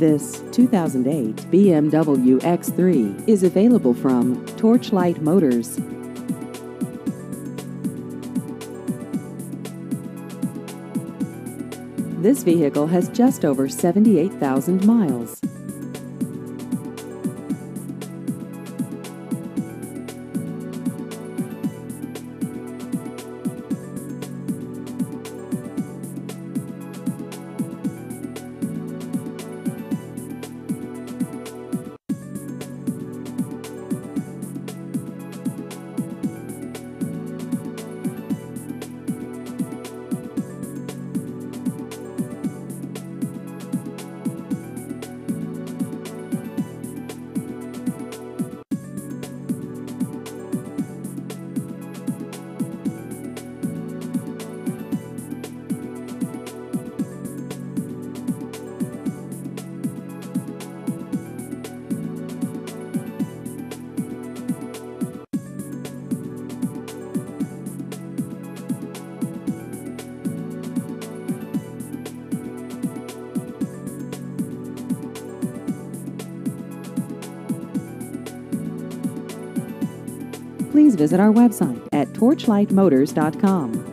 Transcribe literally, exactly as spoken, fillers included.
This two thousand eight B M W X three is available from Torchlight Motors. This vehicle has just over seventy-eight thousand miles. Please visit our website at torchlight motors dot com.